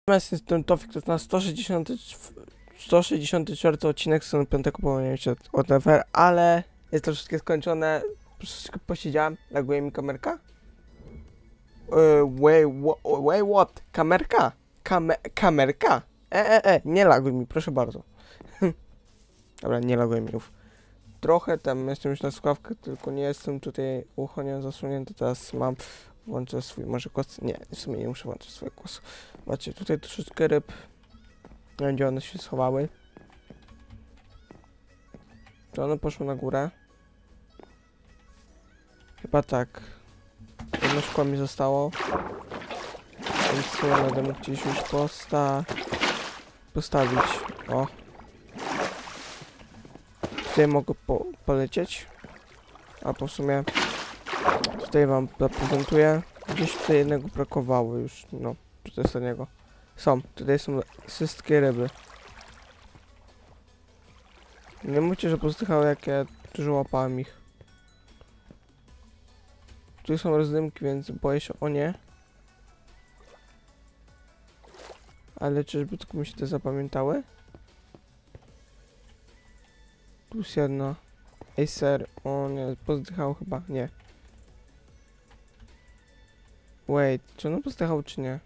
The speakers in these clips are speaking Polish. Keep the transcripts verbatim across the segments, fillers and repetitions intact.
Jestem Tofik, to jest na sto sześćdziesiąty czwarty odcinek z piątego połączenia się od Nefer, ale jest to wszystkie skończone. Troszeczkę posiedziałem, laguje mi kamerka. Yy, wait, wait, what? Kamerka? Kame kamerka? E, e, e, nie laguj mi, proszę bardzo. Dobra, nie laguj mi, uf. Trochę tam jestem już na słuchawkę, tylko nie jestem tutaj ucho nie zasłonięte, teraz mam. Włączę swój może głos. Nie, w sumie nie muszę włączyć swojego głosu. Macie tutaj troszeczkę ryb. Nie wiem, gdzie one się schowały. To one poszły na górę. Chyba tak. Jedno szkło mi zostało. Więc co będę mógł gdzieś już posta postawić. O. Tutaj mogę po polecieć. A to w sumie tutaj wam zaprezentuję. Gdzieś tutaj jednego brakowało już. No, tutaj ostatniego. Są, tutaj są wszystkie ryby. Nie mówcie, że pozdychały, jak ja dużo łapałem ich. Tu są rozdymki, więc boję się o nie. Ale czyżby tylko mi się te zapamiętały? Tu jest jedna. Ej, ser, o nie, pozdychał chyba, nie. Wait, czy on pozdychał, czy nie?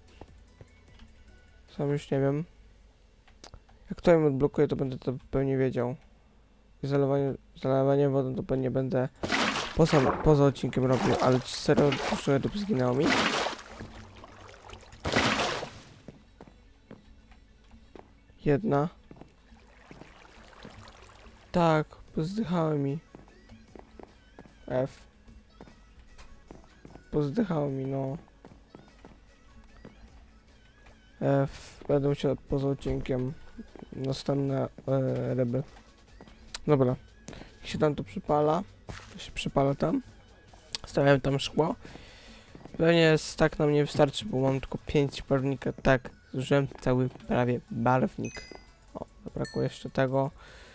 Sam już nie wiem. Jak to im odblokuje, to będę to pewnie wiedział. I zalewanie, zalewanie wodą to pewnie będę poza, poza odcinkiem robił, ale serio dużo ryb zginęło mi. Jedna. Tak, pozdychały mi. F. Pozdychały mi, no. F. Będę musiał poza odcinkiem następne e, ryby. Dobra. Jak się tam to przypala, to się przypala tam. Stawiam tam szkło. Pewnie tak nam nie wystarczy, bo mam tylko pięć barwnika. Tak, zużyłem cały prawie barwnik. O, zabrakło jeszcze tego.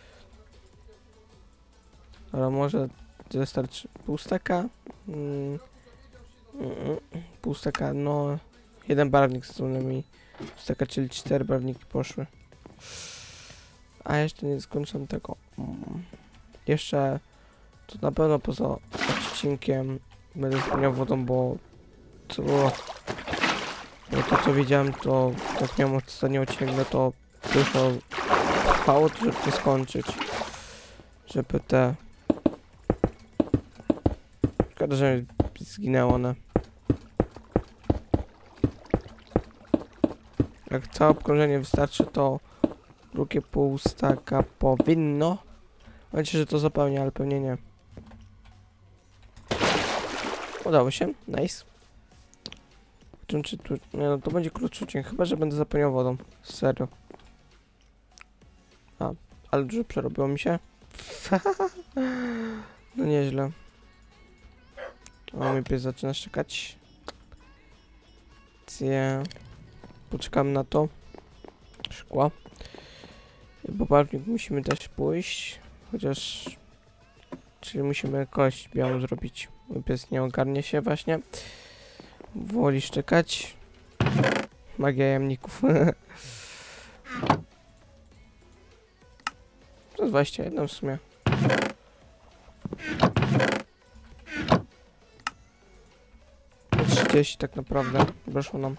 Ale może wystarczy pół staka. Mm, mm, pół staka, no. Jeden barwnik z mi staka, czyli cztery barwniki poszły. A jeszcze nie skończyłem tego. Mm. Jeszcze to na pewno poza odcinkiem będę spełniał wodą, bo to, bo to co widziałem, to jak miałem ostatni odcinek, no to dużo trwało, żeby to skończyć. Żeby te... Szkoda, że zginęło one. Jak całe obkrążenie wystarczy, to drugie pół staka powinno. Mam nadzieję, że to zapełnia, ale pewnie nie. Udało się, nice. Czy, czy, tu, nie, no to będzie krótszy odcinek, chyba że będę zapełniał wodą. Serio. A, ale dużo przerobiło mi się. No nieźle. O, mój pies zaczyna szczekać. Cie. Poczekam na to. Szkła. Bo barwnik musimy też pójść. Chociaż... Czyli musimy kość białą zrobić. Mój pies nie ogarnie się właśnie. Woli szczekać. Magia jamników. To jest dwadzieścia jeden w sumie. trzydzieści tak naprawdę weszło nam.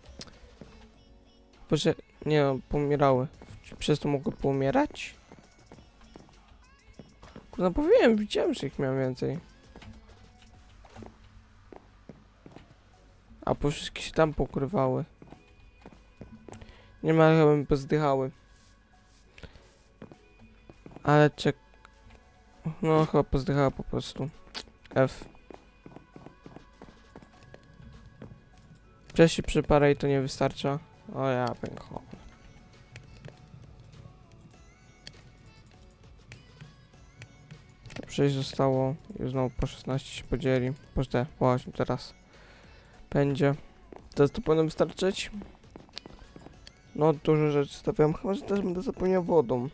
Boże, nie no, pomierały. Przez to mogły poumierać? No powiem, widziałem, że ich miałem więcej. A po wszystkie się tam pokrywały. Nie ma, chyba mi pozdychały. Ale czek... No chyba pozdychała po prostu. F. Przecież się przyparę i to nie wystarcza. O ja pękło. sześć zostało i znowu po szesnaście się podzieli. Poczekaj, właśnie teraz będzie. Teraz to powinno wystarczyć. No dużo rzeczy stawiam, chyba że też będę zapełniał wodą.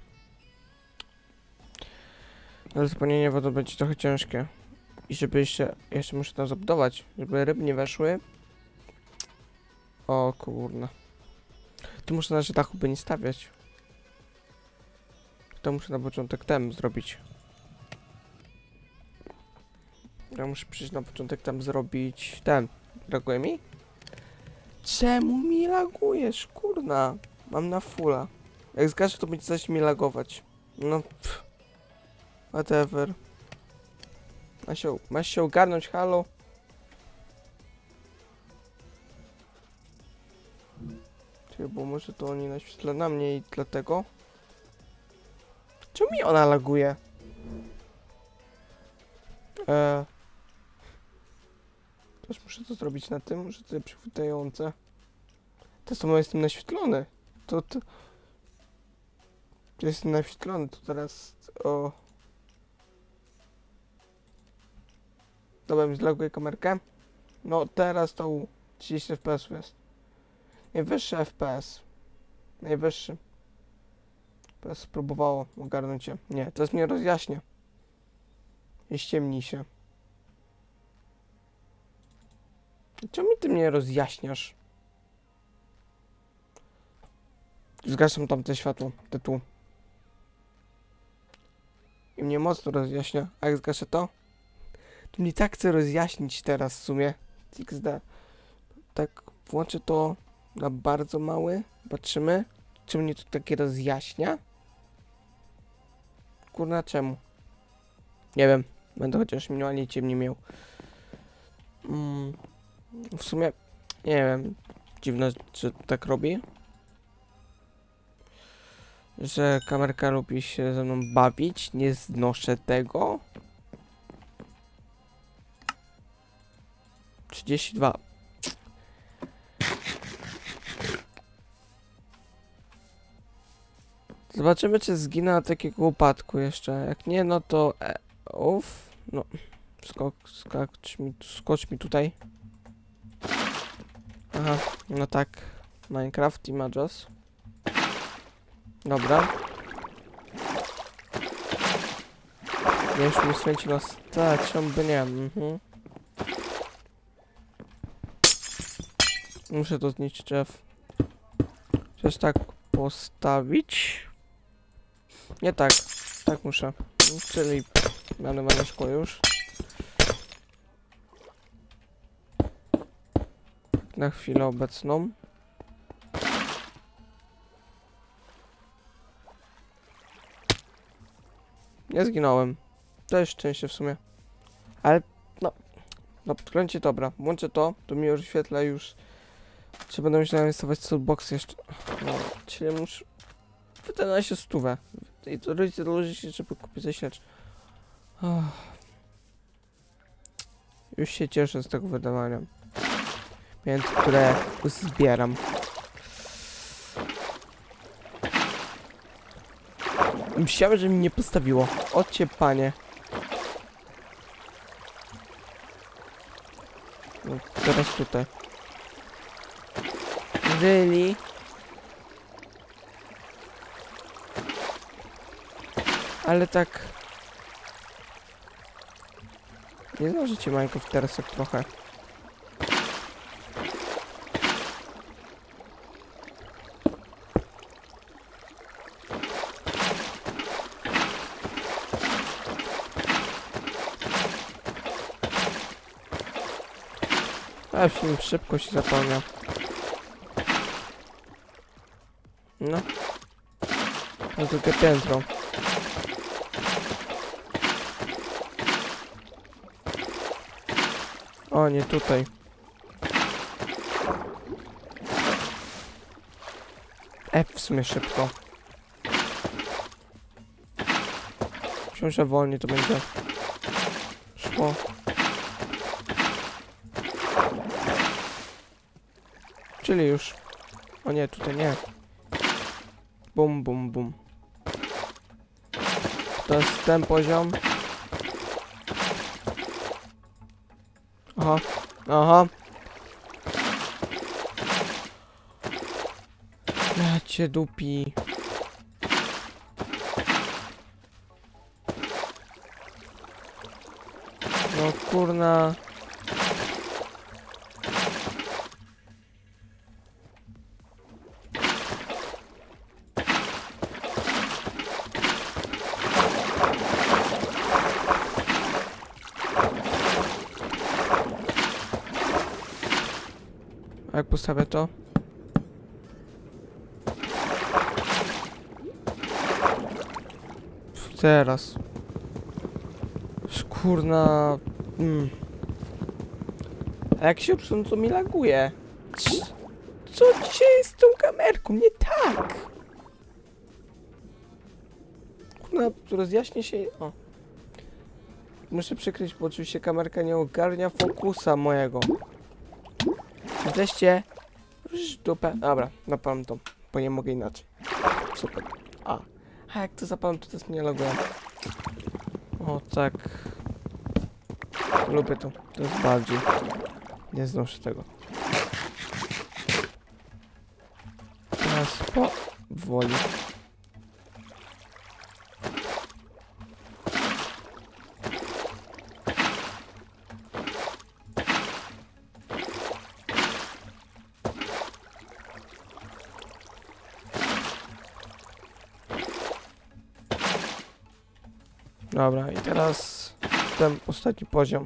Ale zapełnienie wodą będzie trochę ciężkie. I żeby jeszcze, jeszcze muszę tam zabudować, żeby ryby nie weszły. O kurna. To muszę na dachu by nie stawiać. To muszę na początek tem zrobić. Ja muszę przyjść na początek tam zrobić ten. Laguje mi? Czemu mi lagujesz? Kurna. Mam na fulla. Jak zgaszę, to będzie coś mi lagować. No pff. Whatever. Masz się, masz się ogarnąć, halo? Czyli, bo może to oni naświetla na mnie i dlatego. Czemu mi ona laguje? Eee. Też muszę to zrobić na tym, że to jest przychwytające. To samo jestem naświetlony. To, to... to jestem naświetlony, to teraz... O... Dobra, mi zlaguje kamerkę. No teraz to trzydzieści F P S jest. Najwyższy F P S. Najwyższy. Teraz spróbowało ogarnąć się. Nie, teraz mnie rozjaśnia. I ściemni się. Czemu ty mnie rozjaśniasz? Zgaszam tamte światło, te tu. I mnie mocno rozjaśnia. A jak zgaszę to? To mnie tak chce rozjaśnić teraz w sumie. X D. Tak włączę to na bardzo mały. Patrzymy. Czy mnie to takie rozjaśnia? Kurna, czemu? Nie wiem. Będę chociaż minimalnie ciemniej miał. Mm, w sumie nie wiem. Dziwne, że tak robi. Że kamerka lubi się ze mną bawić. Nie znoszę tego. trzydzieści dwa. Zobaczymy, czy zginę na takiego upadku jeszcze. Jak nie, no to... E, uff. No. Skok, skacz mi, skocz mi tutaj. Aha, no tak. Minecraft Images. Dobra. Ja już mi swęci na stać, on by nie. Mhm. Muszę to zniszczyć drzew. Przecież tak postawić. Nie tak. Tak muszę. Czyli malowane szkło już. Na chwilę obecną. Nie zginąłem. To jest szczęście w sumie. Ale no. No podkręcie dobra. Włączę to. To mi już wyświetla już. Czy będę musiał nainstalować softbox jeszcze. No, czyli muszę. Wydana się stówę. I to rodzice dołoży się, żeby kupić zasilacz. Oh. Już się cieszę z tego wydawania. Więc które zbieram. Myślałem, że mi nie postawiło. Ocie panie. No, teraz tutaj. Really? Ale tak... Nie zdążycie Minecraft teraz tak trochę. A film szybko się zapełnia. No. No drugie piętro. O, nie tutaj. F w sumie szybko. Myślę, że wolniej to będzie szło. Czyli już. O nie, tutaj nie. Bum, bum, bum. To jest ten poziom. Aha, aha. Ja cię dupi. No kurna. postawię to. Teraz. Szkurna. Mm. A jak się ruszę, to mi laguje. Co dzisiaj jest z tą kamerką? Nie tak. Kurna, rozjaśnię się. O. Muszę przykryć, bo oczywiście kamerka nie ogarnia fokusa mojego. Jesteście. Dupę. Dobra, napalam to, bo nie mogę inaczej. Super. A. A jak to zapalam, to też mnie loguje. O tak. Lubię to. To jest bardziej. Nie znoszę tego. Teraz po woli. Dobra, i teraz ten ostatni poziom.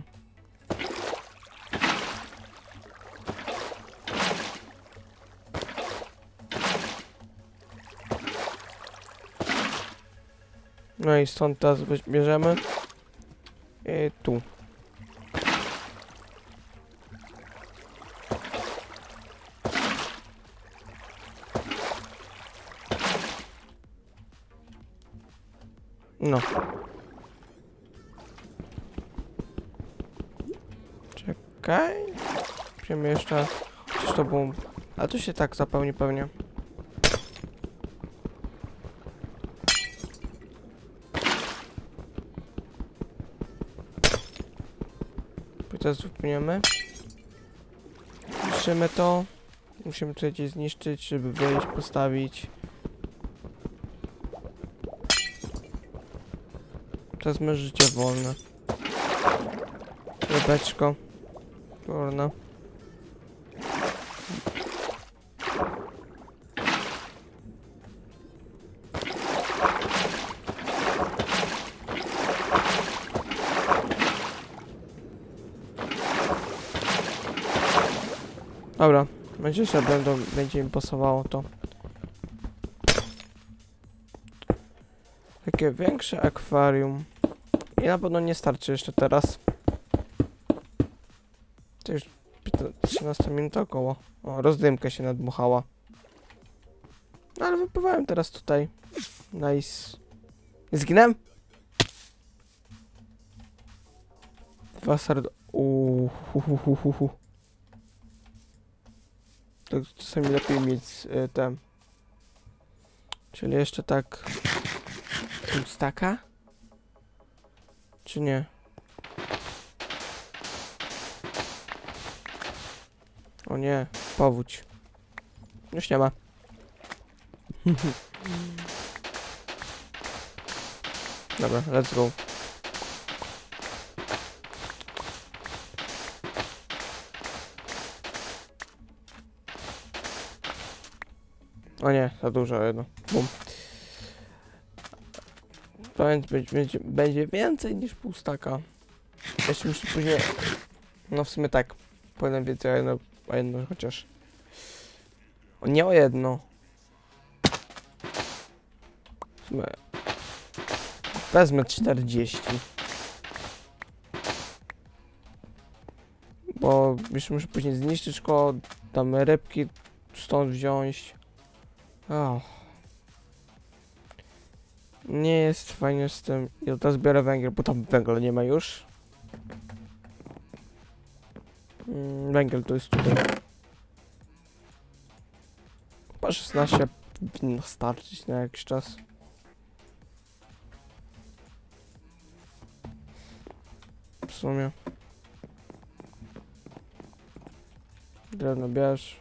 No i stąd teraz bierzemy i tu. No. Czekaj. Przemieszczę. Przecież to było... A tu się tak zapełni pewnie. I teraz wypłyniemy. Niszczymy to. Musimy tutaj gdzieś zniszczyć, żeby wyjść, postawić. Teraz masz życie wolne. Rybeczko. Kurna. Dobra, będzie, że będą, będzie im pasowało to. Takie większe akwarium. I na pewno nie starczy jeszcze teraz. To już trzynaście minut około. O, rozdymka się nadmuchała. No, ale wypływałem teraz tutaj. Nice. Zginąłem? Dwa serdo... Uuu, hu, hu, hu, hu, hu. To czasami lepiej mieć y, ten. Czyli jeszcze tak... Staka? Czy nie? O nie, powódź. Już nie ma. Dobra, let's go. O nie, za dużo jedno. Bum. Będzie, będzie, będzie więcej niż pół staka. Jeszcze muszę później... No w sumie tak. Powiem więcej o jedno, o jedno chociaż. O, nie o jedno. W sumie... Wezmę czterdzieści. Bo już muszę później zniszczyć szkołę, tam rybki stąd wziąć. Oh. Nie jest fajnie z tym. Ja teraz biorę węgiel, bo tam węgla nie ma już. Mm, węgiel to jest tutaj. Chyba szesnaście powinno starczyć na jakiś czas. W sumie. Drewno bierz.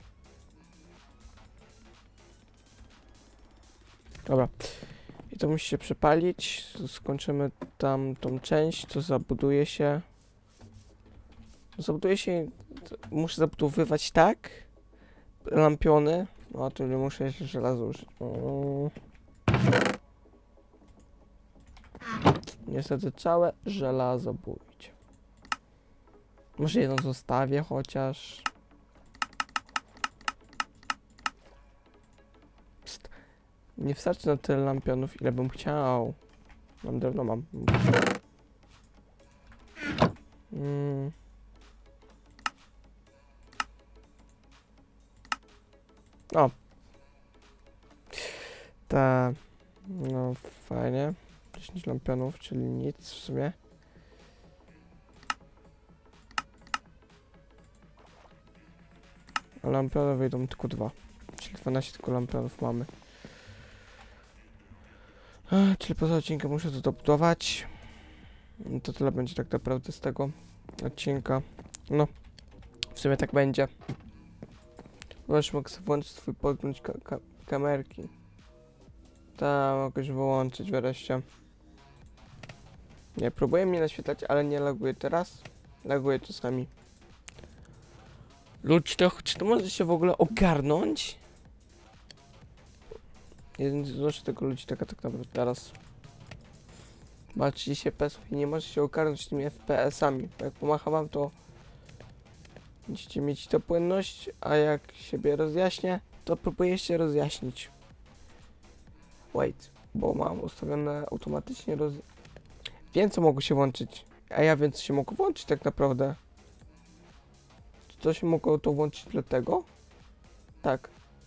Dobra. I to musi się przepalić. Skończymy tam tą część, co zabuduje się. Zabuduje się... Muszę zabudowywać tak. Lampiony. No, tu nie muszę jeszcze żelazo użyć. O. Niestety całe żelazo budzić. Może jedno zostawię chociaż. Nie wystarczy na tyle lampionów, ile bym chciał. Mam drewno, mam. Mm. O. Ta. No fajnie. dziesięć lampionów, czyli nic w sumie. A lampionów wyjdą tylko dwa. Czyli dwanaście tylko lampionów mamy. Ech, czyli poza odcinkiem muszę to dobudować. No to tyle będzie tak naprawdę z tego odcinka. No, w sumie tak będzie. Możesz mogę sobie włączyć swój podgląd ka ka kamerki. Tak, mogę już wyłączyć wreszcie. Nie, próbuję mnie naświetlać, ale nie laguje teraz. Laguje czasami. Ludź, to, czy to może się w ogóle ogarnąć? Nie znoszę tego ludzi taka tak naprawdę teraz. Ma trzydzieści F P S i nie może się ogarnąć tymi F P S-ami. Jak pomacham wam, to będziecie mieć to płynność, a jak siebie rozjaśnię, to próbuję jeszcze rozjaśnić. Wait, bo mam ustawione automatycznie roz... Wiem, co mogło się włączyć, a ja wiem, co się mogło włączyć tak naprawdę. Czy to się mogło to włączyć dlatego? Tak.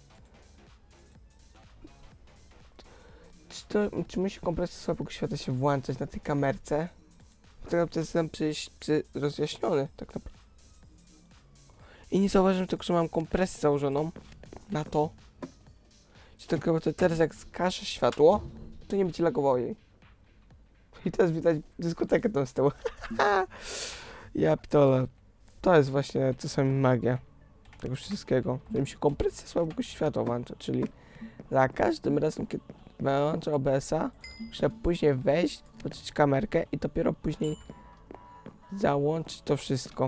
Czy, to, czy musi kompresor słabego światła się włączać na tej kamerce? Tak naprawdę jestem przecież przy, rozjaśniony, tak naprawdę. I nie zauważyłem tylko, że mam kompresję założoną na to. Czy tylko to teraz jak zgaszę światło, to nie będzie lagowało jej. I teraz widać dyskotekę tam z tyłu. Ja pitole. To jest właśnie czasami magia tego wszystkiego. Że mi się kompresja słabego światła włącza, czyli za każdym razem, kiedy wyłączę O B S-a, muszę później wejść, włączyć kamerkę i dopiero później załączyć to wszystko.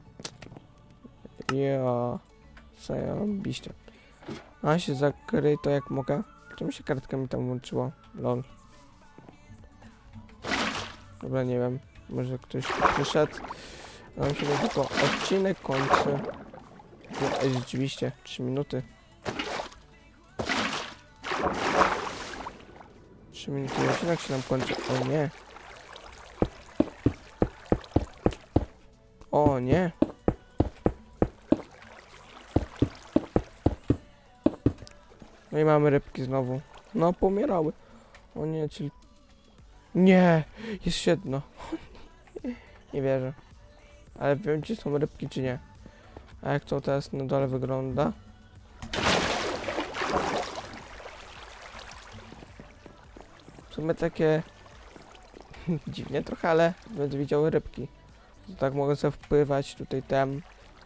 Jo, zajebiście. A się zakryj to jak mogę. Czemu się kartka mi tam włączyła? Lol. Dobra, nie wiem. Może ktoś tu przyszedł. A nam się tylko odcinek kończy. No, ej, rzeczywiście, trzy minuty. trzy minuty i odcinek się nam kończy. O nie. O nie. No i mamy rybki znowu. No, pomierały. O nie, czyli... Nie! Jest siedno. Nie wierzę. Ale wiem, czy są rybki, czy nie. A jak to teraz na dole wygląda? W sumie takie... dziwnie trochę, ale będę widziały rybki. To tak mogę sobie wpływać tutaj tam.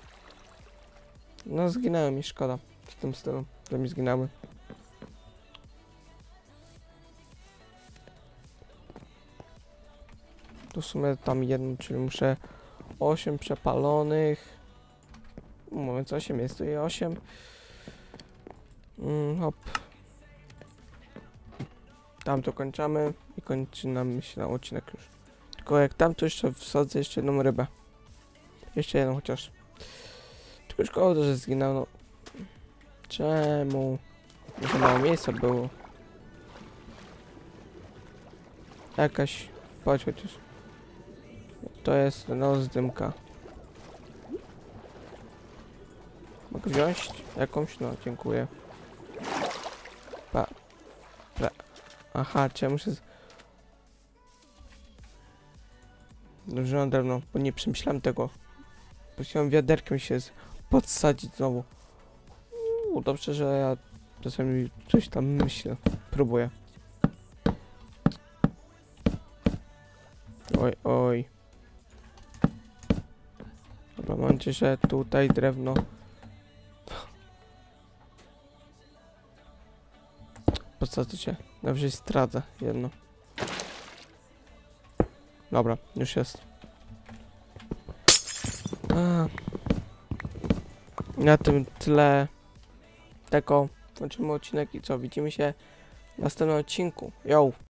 No zginęły mi, szkoda. W tym stylu, że mi zginęły. To w sumie tam jedno, czyli muszę osiem przepalonych. Mówiąc osiem, jest tu i osiem. Mm, hop. Tam to kończymy i kończy nam się odcinek już. Tylko jak tam to jeszcze wsadzę jeszcze jedną rybę. Jeszcze jedną chociaż. Tylko szkoda, że zginął. No. Czemu? Może mało miejsca było. Jakaś... Chodź chociaż. To jest rozdymka. Mogę wziąć jakąś? No, dziękuję. Pa. Pa. Aha, czy ja muszę... Z... Dobrze, mam drewno, bo nie przemyślałem tego. Musiałem wiaderkiem się z... podsadzić znowu. Uuu, dobrze, że ja czasami coś tam myślę. Próbuję. Oj, oj. Dobra, mam nadzieję, że tutaj drewno... Podsadzę cię. Najwyżej zdradzę jedno. Dobra, już jest. A. Na tym tle tego kończymy odcinek i co? Widzimy się w następnym odcinku. Yo!